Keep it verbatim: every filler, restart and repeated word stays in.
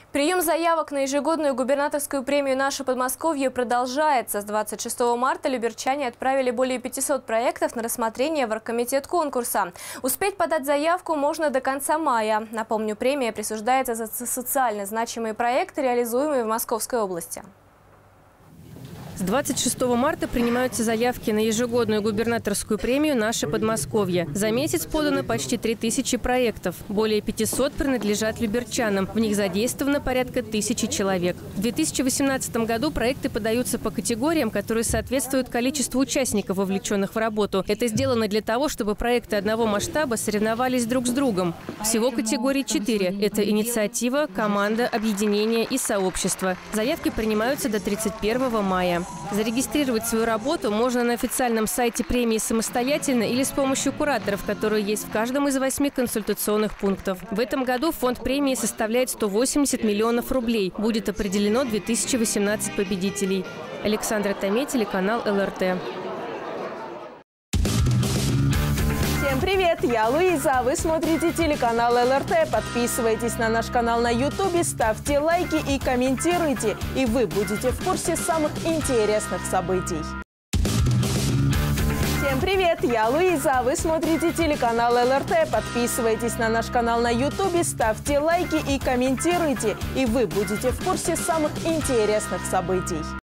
Прием заявок на ежегодную губернаторскую премию «Наше Подмосковье» продолжается. С двадцать шестого марта люберчане отправили более пятисот проектов на рассмотрение в оргкомитет конкурса. Успеть подать заявку можно до конца мая. Напомню, премия присуждается за социально значимые проекты, реализуемые в Московской области. С двадцать шестого марта принимаются заявки на ежегодную губернаторскую премию «Наше Подмосковье». За месяц подано почти три тысячи проектов. Более пятисот принадлежат люберчанам. В них задействовано порядка тысячи человек. В две тысячи восемнадцатом году проекты подаются по категориям, которые соответствуют количеству участников, вовлеченных в работу. Это сделано для того, чтобы проекты одного масштаба соревновались друг с другом. Всего категорий четыре. Это инициатива, команда, объединение и сообщество. Заявки принимаются до тридцать первого мая. Зарегистрировать свою работу можно на официальном сайте премии самостоятельно или с помощью кураторов, которые есть в каждом из восьми консультационных пунктов. В этом году фонд премии составляет сто восемьдесят миллионов рублей. Будет определено две тысячи восемнадцать победителей. Александра Томе, телеканал эл эр тэ. Всем привет! Я Луиза, а вы смотрите телеканал эл эр тэ. Подписывайтесь на наш канал на ютубе, ставьте лайки и комментируйте. И вы будете в курсе самых интересных событий. Всем привет! Я Луиза, а вы смотрите телеканал эл эр тэ. Подписывайтесь на наш канал на ютубе, ставьте лайки и комментируйте. И вы будете в курсе самых интересных событий.